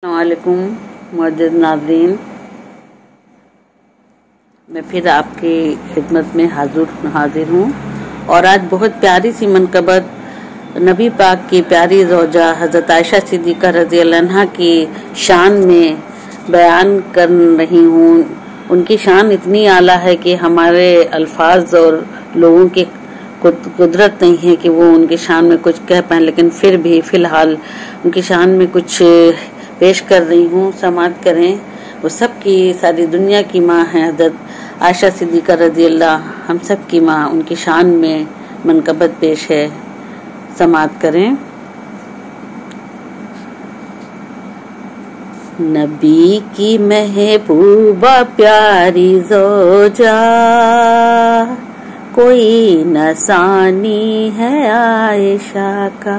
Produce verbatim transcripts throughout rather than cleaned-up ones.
अस्सलामुअलैकुम मुअज़्ज़िज़ नाज़रीन, मैं फिर आपकी खिदमत में हाज़िर हाजिर हूँ और आज बहुत प्यारी सी मनक़बत नबी पाक की प्यारी ज़ौजा हज़रत आयशा सिद्दीक़ा रज़ी अल्लाह अन्हा की शान में बयान कर रही हूँ। उनकी शान इतनी आला है कि हमारे अल्फाज और लोगों की कुदरत नहीं है कि वो उनकी शान में कुछ कह पाएँ, लेकिन फिर भी फ़िलहाल उनकी शान में कुछ पेश कर रही हूँ। समाअत करें। वो सब की सारी दुनिया की माँ है हज़रत आयशा सिद्दीक़ा रज़ी अल्लाह, हम सब की माँ, उनकी शान में मनक़बत पेश है। समाअत करें। नबी की महबूबा प्यारी ज़ौजा, कोई नसानी है आयशा का।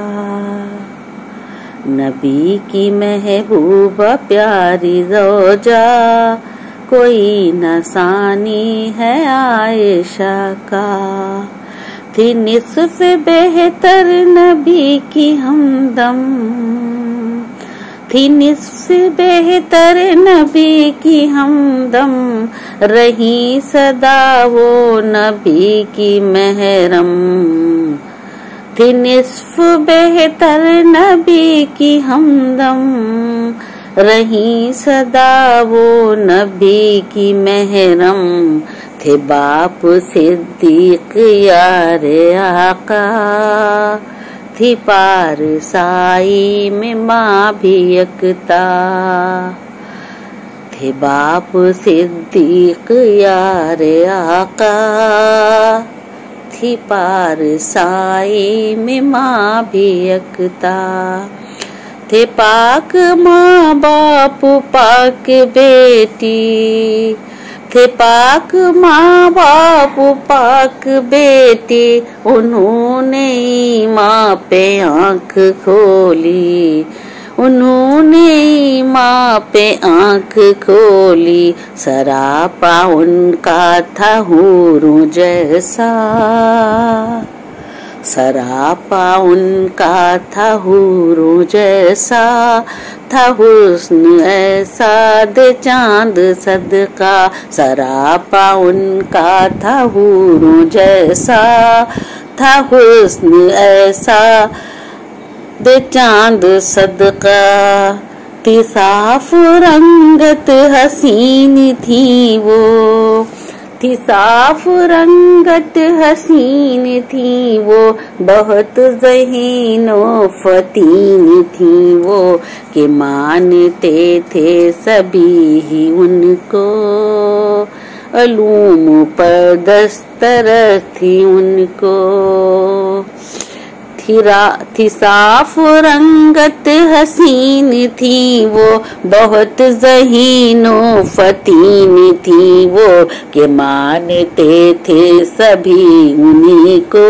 नबी की महबूबा प्यारी ज़ौजा, कोई नसानी है आयशा का। थी निस्फ़ बेहतर नबी की हमदम, थी निस्फ़ बेहतर नबी की हमदम, रही सदा वो नबी की महरम। थी निस्फ़ बेहतर नबी की हमदम, रही सदा वो नबी की महरम। थे बाप सिद्दीक़ यारे आका, थी पारसाई में माँ भी यकता। थे बाप सिद्दीक़ यारे आका, थी पारसाई में माँ भी यकता। थे पाक माँ बाप पाक बेटी, थे पाक माँ बाप पाक बेटी। उन्होंने माँ पे आँख खोली, उन्होंने माँ पे आँख खोली। सरापा उनका था हूरों जैसा, सरापा उनका था हूरों जैसा। था हुस्न ऐसा दे चांद सदका, सरापा उनका था हूरों जैसा। था हुस्न ऐसा दे चांद सदका। थी साफ रंगत हसीन थी वो, थी साफ रंगत हसीन थी वो। बहुत ज़हीनो फ़तीन थी वो, कि मानते थे सभी ही उनको। अलूम पर दस्तरस थी उनको। थी, थी साफ रंगत हसीन थी वो, बहुत ज़हीनो फ़तीन थी वो। कि मानते थे सभी उन्हीं को।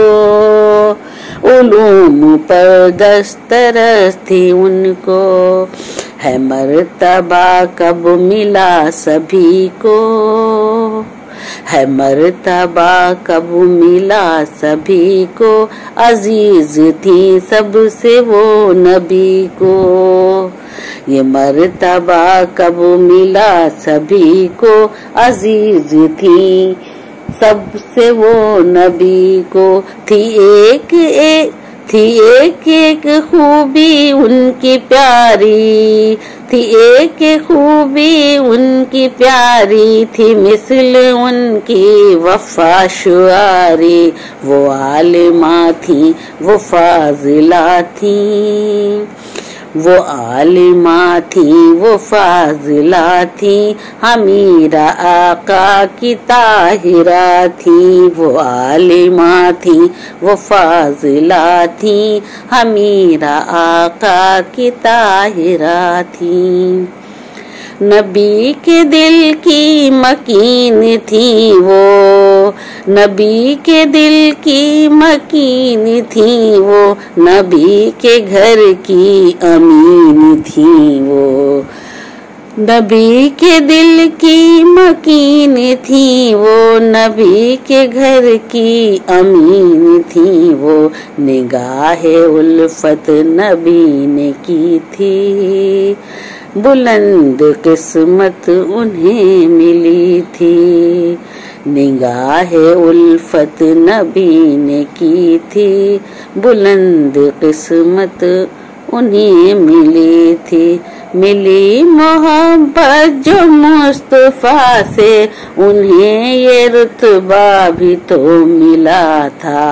उलूम पर दस्तरस थी उनको। है मर्तबा कब मिला सभी को, है मर्तबा कब मिला सभी को। अजीज थी सबसे वो नबी को। ये मर्तबा कब मिला सभी को। अजीज थी सबसे वो नबी को। थी एक एक थी एक एक खूबी उनकी प्यारी, थी एक एक खूबी उनकी प्यारी। थी मिसल उनकी वफा शुआरी। वो आलिमा थी वो फाजिला थी, वो आलिमा थी वो फाजिला थी। हमीरा आका की ताहिरा थी। वो आलिमा थी वो फाजिला थी। हमीरा आका की ताहिरा थी। नबी के दिल की मकीन थी वो, नबी के दिल की मकीन थी वो। नबी के घर की अमीन थी वो, नबी के दिल की मकीन थी वो। नबी के घर की अमीन थी वो। निगाहे उल्फत नबी ने की थी, बुलंद किस्मत उन्हें मिली थी, निगाहे उल्फत नबी ने की थी, बुलंद किस्मत उन्हें मिली थी। मिली मोहब्बत जो मुस्तफा से, उन्हें ये रुतबा भी तो मिला था।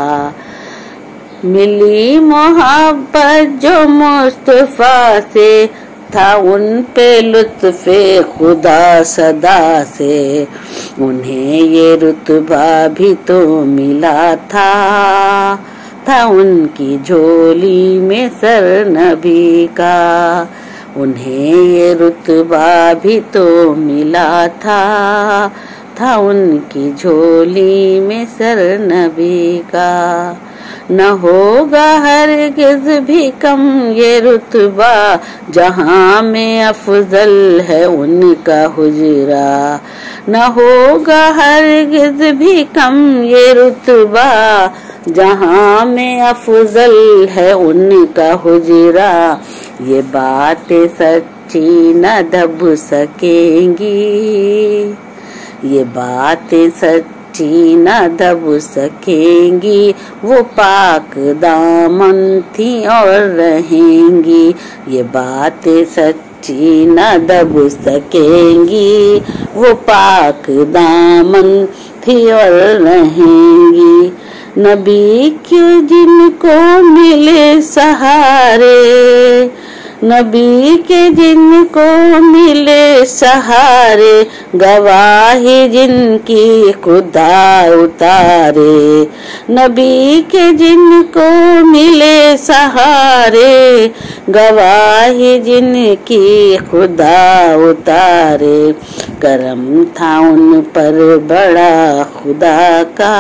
मिली मोहब्बत जो मुस्तफा से, था उन पे लुत्फे खुदा सदा से, उन्हें ये रुतबा भी तो मिला था। था उनकी झोली में सर नबी का, उन्हें ये रुतबा भी तो मिला था। था उनकी झोली में सर नबी का। न होगा हरगिज़ भी कम ये रुतबा, जहाँ में अफजल है उनका हुजरा। न होगा हरगिज़ भी कम ये रुतबा, जहाँ में अफजल है उनका हुजरा। ये बातें सच्ची न दब सकेंगी, ये बातें सच्ची न दब सकेंगी, वो पाक दामन थी और रहेंगी। ये बातें सच्ची न दब सकेंगी, वो पाक दामन थी और रहेंगी। नबी के जिनको मिले सहारे, नबी के जिनको मिले सहारे, गवाही जिनकी खुदा उतारे। नबी के जिनको मिले सहारे, गवाही जिनकी खुदा उतारे। करम था उन पर बड़ा खुदा का,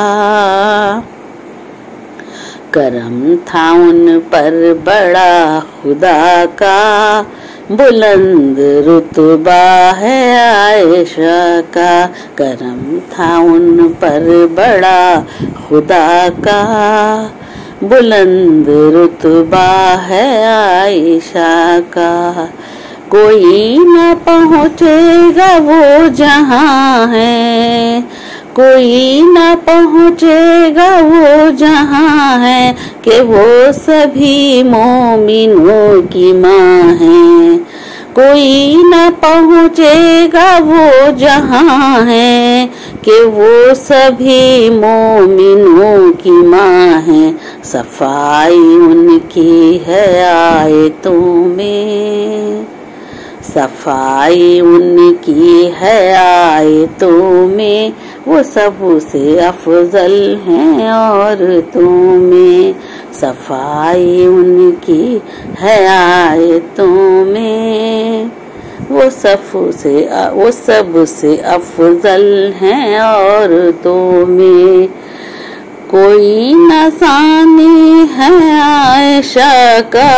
करम था उन पर बड़ा खुदा का। बुलंद रुतबा है आयशा का, करम था उन पर बड़ा खुदा का। बुलंद रुतबा है आयशा का। कोई न पहुँचेगा वो जहाँ है, कोई न पहुँचेगा वो जहाँ है, कि वो सभी मोमिनों की माँ है। कोई न पहुँचेगा वो जहाँ है, कि वो सभी मोमिनों की माँ है। सफाई उनकी है आयतों में, सफाई उनकी है आयतों में, वो सबसे अफजल हैं औरतों में। सफाई उनकी है आयतों में, वो सबसे वो सबसे अफजल हैं औरतों में। कोई न सानी है आयशा का,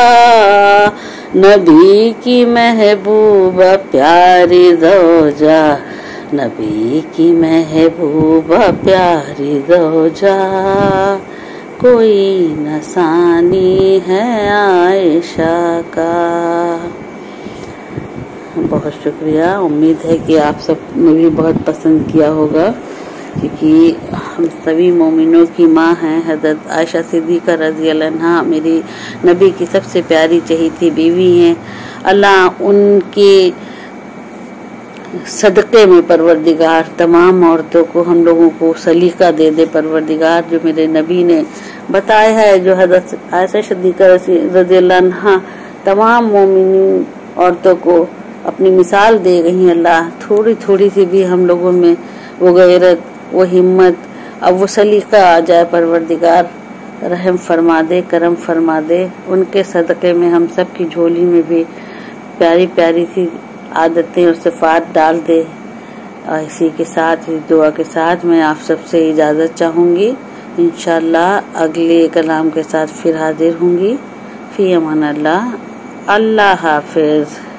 नबी की महबूबा प्यारी ज़ौजा, नबी की महबूबा प्यारी ज़ौजा। कोई न सानी है आयशा का। बहुत शुक्रिया। उम्मीद है कि आप सब ने भी बहुत पसंद किया होगा, क्योंकि हम सभी मोमिनों की माँ हैं हज़रत आयशा सिद्दीक़ा रज़ी अल्लाह अन्हा, मेरी नबी की सबसे प्यारी चहेती बीवी हैं। अल्लाह उनके सदक़े में परवरदिगार तमाम औरतों को, हम लोगों को सलीका दे दे परवरदिगार, जो मेरे नबी ने बताया है, जो हज़रत आयशा सिद्दीक़ा रज़ी अल्लाह अन्हा तमाम मोमिनी औरतों को अपनी मिसाल दे गई। अल्लाह थोड़ी थोड़ी सी भी हम लोगों में वो गैरत, वो हिम्मत, अब वो सलीका आ जाए। परवरदिगार रहम फरमा दे, करम फरमा दे। उनके सदक़े में हम सब की झोली में भी प्यारी प्यारी सी आदतें और सिफ़ात डाल दे। और इसी के साथ, इस दुआ के साथ मैं आप सबसे इजाज़त चाहूँगी। इंशाअल्लाह अगले कलाम के साथ फिर हाजिर होंगी। फ़ी अमान अल्लाह। अल्लाह हाफ़िज़।